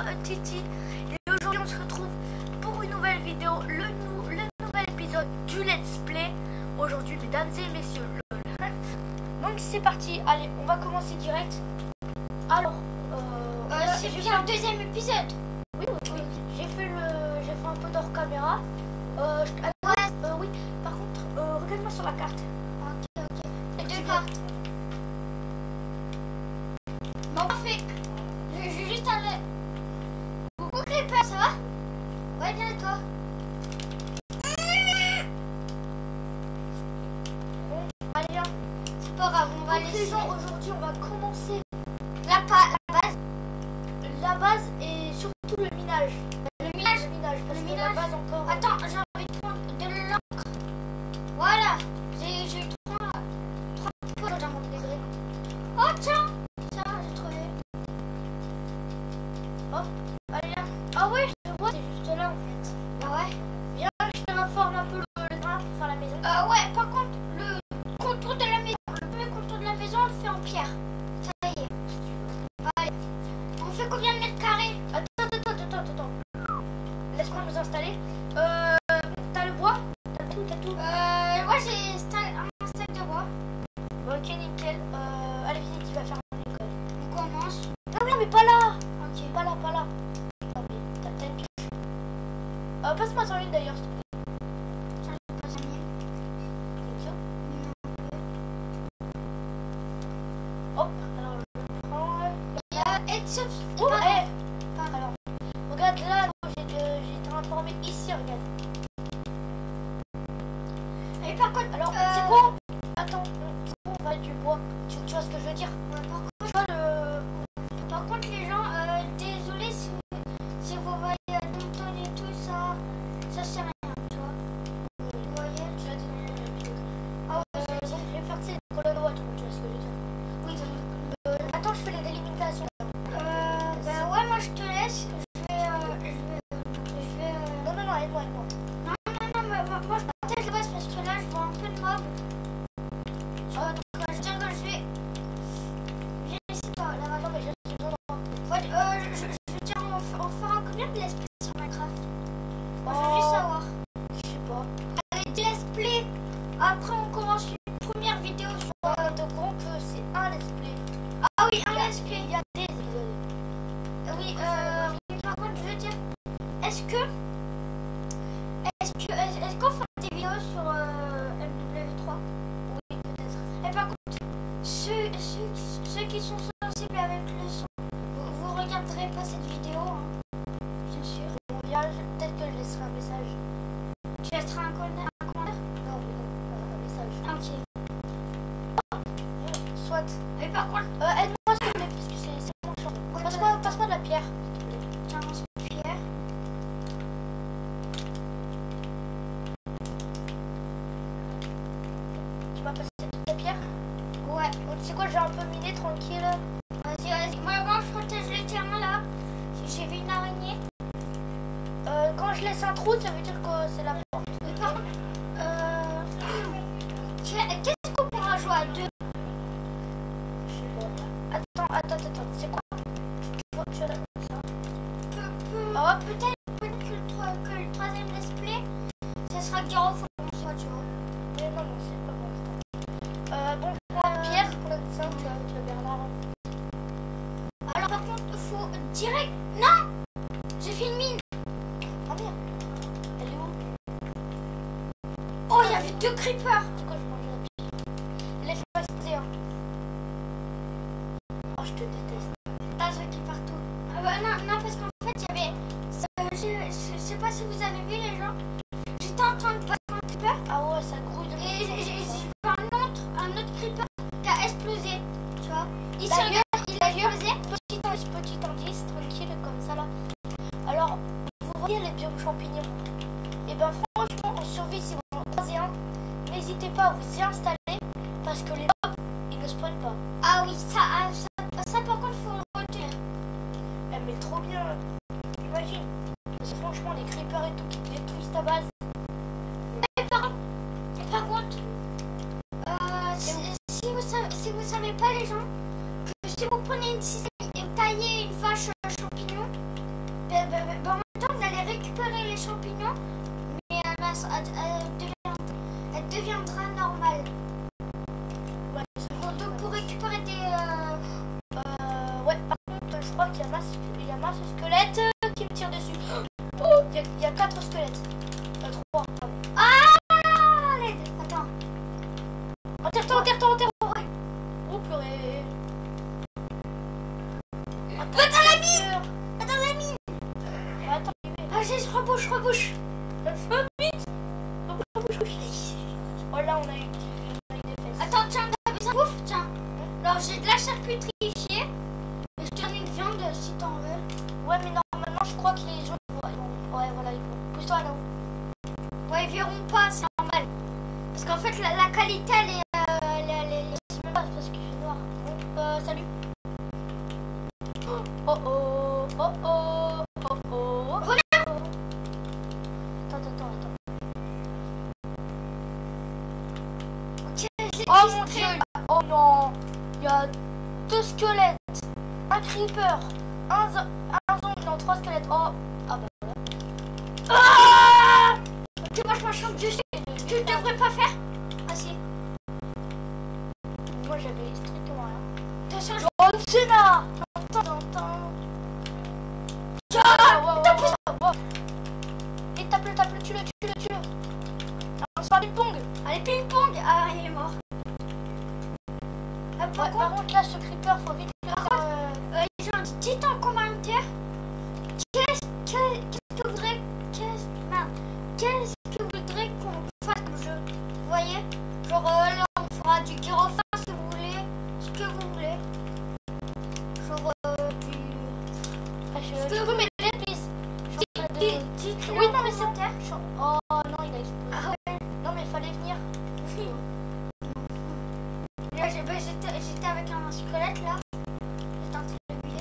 Titi et aujourd'hui on se retrouve pour une nouvelle vidéo, le nouvel épisode du Let's Play. Aujourd'hui mesdames et messieurs, donc c'est parti, allez on va commencer direct. Alors, c'est bien le deuxième épisode. Oui. J'ai fait un peu d'hors caméra. Oui, par contre, regarde-moi sur la carte. Ok. Les deux cartes. Bon, parfait. Je vais juste aller. Coucou Creeper, ça va? Ouais, bien et toi? Bon, allez viens. C'est pas grave, on va Donc, laisser. les gens, aujourd'hui on va commencer La base. la base et surtout le minage. Le minage. Parce Le que minage. la base encore. Attends, j'ai envie de prendre de l'encre. Voilà. J'ai trois pots dans mon degré. Oh, tiens. Ça, j'ai trouvé. Hop, allez là. Ah ouais, je te vois, c'est juste là en fait. Ah ouais? Viens, je te reforme un peu le terrain pour faire la maison. Ouais, par contre, le contour de la maison, le premier contour de la maison, on le fait en pierre. Ça y est. Allez. On fait combien de mètres carrés? Attends. Laisse-moi nous installer. T'as le bois? T'as tout? Ouais, j'ai un stack de bois. Bon, ok, nickel. Allez, viens, tu vas faire mon école. On commence. Non, mais pas là. Ok. Pas là. Non, mais t'as une pioche. Passe-moi sur une d'ailleurs, s'il te plaît. Tiens, je passe la mienne. Hop, alors je prends. Il y a Headshot. Oh, alors, regarde là, j'ai transformé ici, regarde. Et par contre, Alors, c'est quoi? Attends, c'est quoi, on va mettre du bois. Tu vois ce que je veux dire? Tu vois par contre, les gens, désolé si vous voyez Danton et tout ça, c'est rien, tu vois. Vous voyez? tu l'as dit dans le vidéo. Ah ouais, Je vais faire des colonnes droites, tu vois ce que je veux dire? oui, Attends, je fais les délimitations. bah ouais, moi je te laisse. Je vais. Non, aide-moi. Non, mais moi je partage la base parce que là je vois un peu de mobs. Je veux dire que je vais. Viens ici, toi, là. Non, mais j'ai besoin de... Ouais, je veux dire, on fera combien de let's play sur Minecraft? Moi, je veux Oh. juste savoir. Je sais pas. Allez, deux let's play. Après, on commence une première vidéo sur. De groupe, c'est un let's play. Ah oui, un let's play. Il y a des épisodes. Oui, mais par contre, je veux dire, est-ce qu'on fait des vidéos sur MW3? Oui, peut-être. Et par contre, ceux qui sont sensibles avec le son, vous regarderez pas cette vidéo, hein, bien sûr. Bon, viens, peut-être que je laisserai un message. Tu laisseras un commentaire? Non, un message. Ah, ok. Soit. Mais par contre, Aide-moi s'il te plaît, parce que c'est mon champ. Passe-moi de la pierre, s'il te plaît. tiens, on se pierre. Tu m'as passé toute la pierre? Ouais. Bon, tu sais quoi, j'ai un peu miné tranquille. Vas-y. Moi, je protège le terrain là. J'ai vu une araignée. Quand je laisse un trou, ça veut dire que c'est la porte. Mais par contre, qu'est-ce qu'on pourra jouer à deux? Je sais pas. Attends. C'est quoi? Tu as ça? Peut-être que le troisième let's play, ça sera Guerre au fond, tu vois. Mais non, c'est pas bon. Bon, je prends une pierre pour la dessin, tu vas Bernard. Alors par contre, il faut direct. Non, j'ai fait une mine. Ah merde. Elle est où? Oh, il y avait deux creepers. C'est quoi, je mange la pierre? Laisse passer, hein. Oh, je te déteste. Ah, je qui partout. Ah bah, non, parce qu'en fait, il y avait. Je sais pas si vous avez vu les gens. J'étais en train de battre un creeper Ah ouais, ça grouille de et j'ai vu un autre creeper qui a explosé. Tu vois? Il a explosé. Petit indice, tranquille, comme ça là. Alors, vous voyez les biomes champignons? Et ben franchement, en survie, si vous en croisez un, n'hésitez pas à vous y installer parce que les mobs, ils ne spawnent pas. Ah oui, ça par contre, faut le retenir. Eh, mais trop bien, imagine. Parce que franchement, les creepers et tout qui détruisent ta base. Et par contre, si vous savez pas les gens, que si vous prenez une cisaille et vous taillez une vache champignon, crois qu'il y a masse squelette qui me tire dessus. Oh, il y a 4 squelettes. 3. Ah, l'aide. Attends. Enterre-toi. Ouais. Oh, purée. Va dans la mine. Va dans la mine. Attends, Vas-y, je rebouche. vite. Oh là, on a eu des fesses. Attends, tiens, t'as besoin de bouffe. Tiens. Alors, j'ai de la charcuterie ici. Je te donne une viande si t'en veux. Ouais, mais normalement, je crois que les gens... Ouais, voilà, ils vont. Pousse-toi là. Ouais, ils verront pas, c'est normal. Parce qu'en fait, la qualité, elle est... C'est même pas parce qu'il fait noir. Bon, salut. Oh. Regarde. Attends. Ok, j'ai Oh mon dieu. Oh non. Il y a 2 squelettes. Un creeper. Un zombie. Non, 3 squelettes. Oh. Ah bah voilà. Ah, ok, moi, je m'enchante dessus. Je devrais pas faire. Ah si. Moi, j'avais strictement rien. Attention, je... John Cena. Attends. Wow. Et tape-le, tue-le. On se fait du ping-pong. Allez, ping-pong. Ah, il est mort. Ouais, par contre, là, ce creeper, faut vite le faire. Ils ont dit, dites en commentaire qu'est-ce que vous voudrez qu'on fasse le jeu. Vous voyez, genre là on fera du gyrophare si vous voulez, ce que vous voulez. Genre du... Je peux m'aider, please. Dites-le Oui, en non, mais c'est commentaire. Oh non, il a explosé. Ah ouais. Non, mais il fallait venir. Là, j'étais avec un squelette là. J'étais en train de le buter.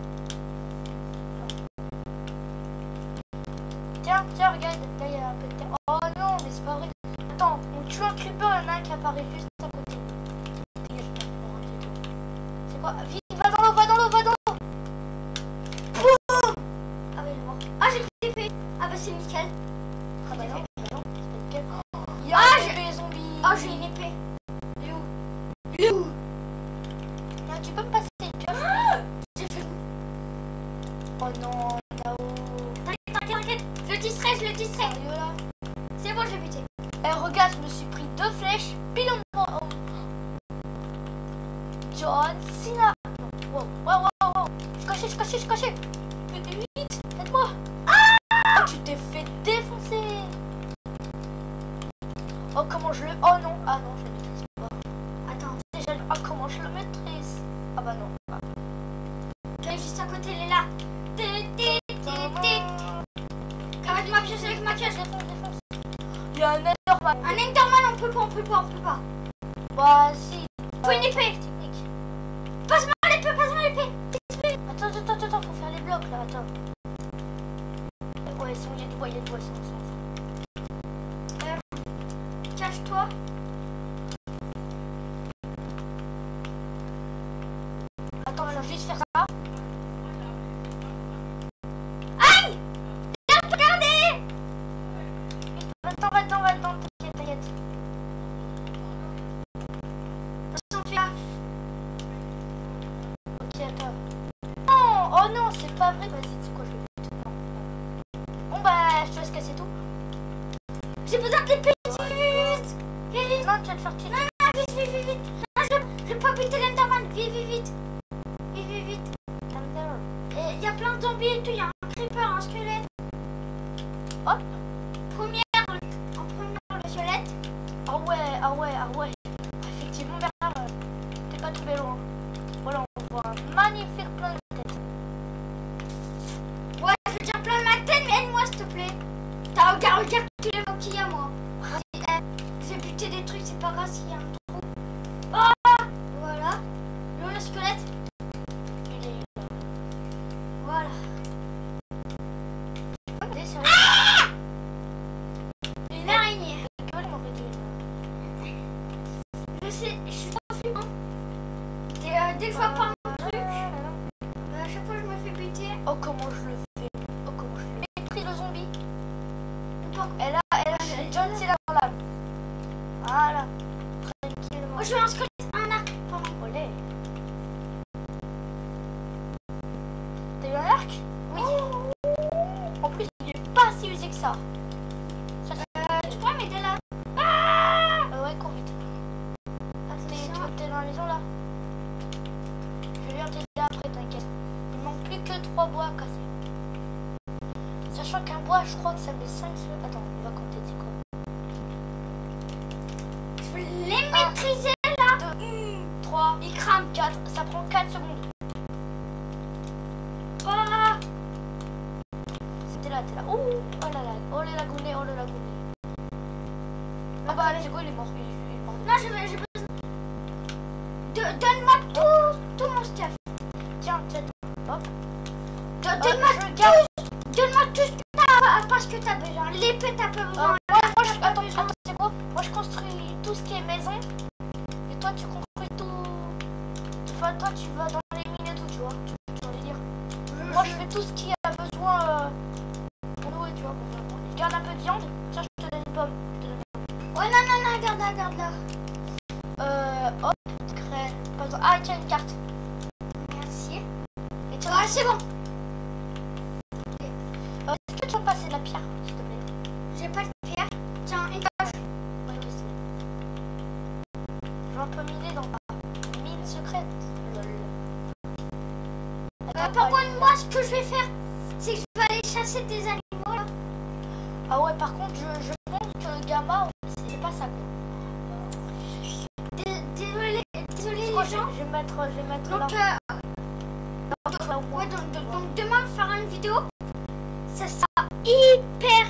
Tiens, regarde, là il y a un peu de terre. Oh non, mais c'est pas vrai. Attends, on tue un creeper, il y en a un qui apparaît juste à côté. C'est quoi? Vite, va dans l'eau. Boum. Ah ouais, il est mort. Ah, j'ai plus d'épée. Ah bah c'est nickel. Ah bah non, c'est pas nickel. Il y a Ah, des zombies. Ah, j'ai une épée. Il est où? Ah, tu peux me passer une pioche? J'ai fait... Oh non, là-haut. T'inquiète. Je le distrais. Sérieux là? C'est bon, je l'ai buté. Eh regarde, je me suis pris 2 flèches pile au moment. John Cena. Wow. Je suis caché. Vite, aide-moi. Ah, tu t'es fait défoncer. Oh, comment je le... Oh non. Ah non, je le maîtrise pas. Attends. Déjà, ah, comment je le maîtrise? Ah bah non. Elle est juste à côté, elle est là. Avec ma pioche. Défonce. Il y a un Enderman. Un Enderman, on peut pas. Bah si. Faut une épée. Technique. Passe-moi l'épée. Attends, faut faire les blocs là, attends. Ouais, il y a du bois, Cache-toi. Attends, faut juste faire ça. Aïe! Regardez! Va-t'en, t'inquiète. Attention, fais gaffe. Ok, attends. Non, oh non, c'est pas vrai. Vas-y, c'est quoi, je vais tout. Bon bah, je te laisse casser tout. J'ai besoin de l'épée. Vite. Non, tu vas te faire tuer. Vite. Non, je vais pas buter l'Enderman. Vite. Et il y a plein de zombies et tout. Il y a un creeper, un squelette. Hop. En première, le squelette. Ah ouais. Effectivement, Bernard, t'es pas tombé loin. Voilà, on voit un magnifique plein de tête. Ouais, je veux déjà plein de ma tête, mais aide-moi s'il te plaît. Regarde tous les mobs qu'il y a, moi. J'ai buté des trucs, c'est pas grave s'il y a un trou. Oh, voilà. Le squelette. Il est là. Voilà. Une araignée. Je sais, je suis trop flippant. Des fois par un truc. À chaque fois je me fais buter. Oh, comment je le fais. J'ai pris le zombie. Elle a John Cena dans l'âme. Voilà. Tranquillement. Oh, je veux un squelette, un arc. Pardon. Olé. arc. Oui. En plus, il est pas si usé que ça. Tu pourrais m'aider là? Ouais, cours vite. T'es dans la maison là? Je viens t'aider après, t'inquiète. Il manque plus que 3 bois à casser. Sachant qu'un bois, je crois que ça met 5 secondes. Attends, on va compter, c'est quoi? Je vais les maîtriser là. 2, 3, il crame 4. Ça prend 4 secondes. T'es là. Oh là là. Oh les lagounets, oh le lagounet. Ah bah, c'est quoi, il est mort. Il est mort. Non, j'ai besoin. Donne-moi tout mon stuff. Tiens, hop. Donne-moi tout ce que t'as, parce que t'as besoin. L'épée, t'as pas besoin. Attends, c'est quoi? Moi, je construis tout ce qui est maison. Et toi, tu construis tout. Enfin, toi, tu vas dans les mines et tout, tu vois. Tu vas les dire. Moi, je fais tout ce qui a besoin pour nous, et tu vois. Je garde un peu de viande. Tiens, je te donne une pomme. Ouais, non, regarde là. Hop, graine. Pas besoin. Ah, tiens, une carte. Merci. Et tiens, Ouais, c'est bon. est-ce que tu vas me passer de la pierre, s'il te plaît? J'ai pas de pierre. Tiens, une poche. Oui, c'est. Je vais un peu miner dans ma mine secrète. Lol. Par contre, moi, ce que je vais faire, c'est que je vais aller chasser des animaux là. Ah ouais, par contre, je pense que le gamma, c'est pas ça, quoi. Désolé les Moi, gens. je vais mettre là. Donc, Là, au moins. ouais, donc demain, on fera une vidéo. Ça sera hyper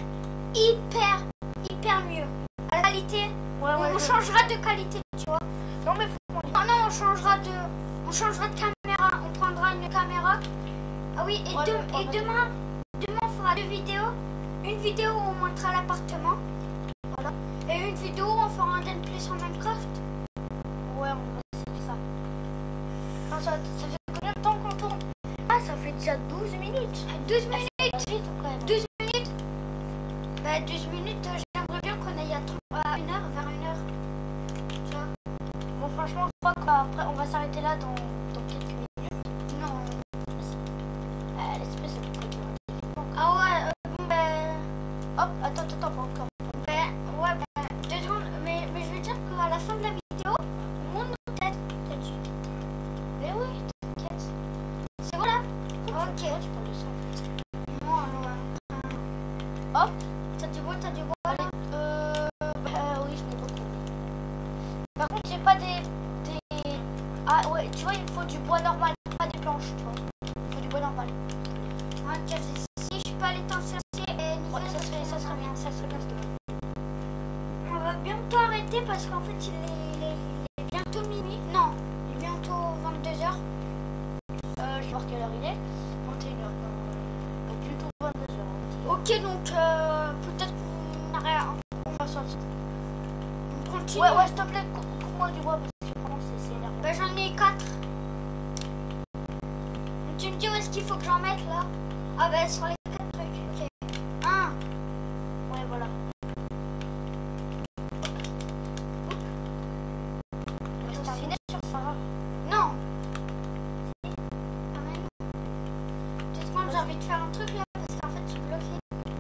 mieux. À la qualité, Ouais, on changera de qualité, tu vois. Non, mais faut qu'on Non, on changera de caméra. On prendra une caméra. Ah oui, et, Ouais, et demain, on fera 2 vidéos. Une vidéo où on montrera l'appartement. Voilà. Et une vidéo où on fera un gameplay sur Minecraft. Ouais, on va essayer ça. Non, ça fait combien de temps qu'on tourne? Ah, ça fait déjà 12 minutes. 12 minutes. Vite, quand même. 12 minutes. Bah, 12 minutes, j'aimerais bien qu'on aille à 1 heure, vers 1 heure. Tu vois. Bon, franchement, je crois qu'après, on va s'arrêter là dans quelques minutes. Non. L'espèce de truc. Ah ouais, bon, ben. Hop, attends, pas encore. Ouais, 2 secondes. Mais je veux dire qu'à la fin de la vidéo, on monte nos têtes. Mais oui, t'inquiète. C'est bon là? Ok. Tu parles de ça, en fait. Moi, ouais. Hop. T'as du bois là? Oui, je n'ai beaucoup. Par contre, j'ai pas des... Ah ouais, tu vois, il me faut du bois normal, pas des planches, tu vois. Il me faut du bois normal. Ok, si je peux aller t'en chercher et Ouais, ça serait bien, s'il te plaît. On va bientôt arrêter parce qu'en fait, il est bientôt minuit. Non, il est bientôt 22h. Je vais voir quelle heure il est. 21h. Plutôt 22h. Ok, donc peut-être qu'on va sortir. On continue. Ouais, s'il te plaît, coupe-moi du bois parce que vraiment c'est énervant. Bah, j'en ai 4. Tu me dis où est-ce qu'il faut que j'en mette là? Ah bah sur les 4 trucs. Ok. 1. Ouais, voilà. On va terminer sur ça. Non. Ah mais non. 2 secondes, j'ai envie de faire un truc là parce qu'en fait je suis bloquée.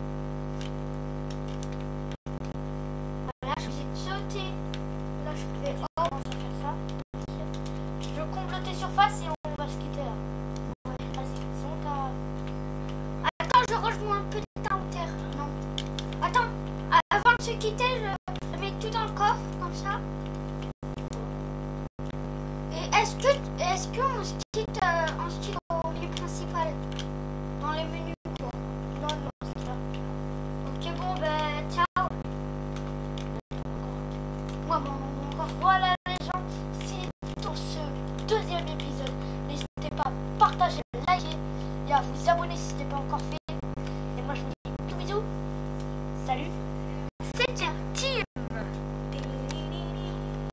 Voilà, je vais sauter. Là je fais On va faire ça. Je comble tes surfaces et on va se quitter là. Ouais, vas-y, c'est bon, t'as... Attends, je rejoins un peu de terre. Non. Attends, avant de se quitter, je mets tout dans le coffre, comme ça. Et est-ce qu'on se quitte au menu principal? Dans les menus quoi? Non, c'est là. Ok, bon, ben, ciao. Moi, bon, Voilà les gens, c'est pour ce deuxième épisode. N'hésitez pas à partager, liker et à vous abonner si ce n'est pas encore fait.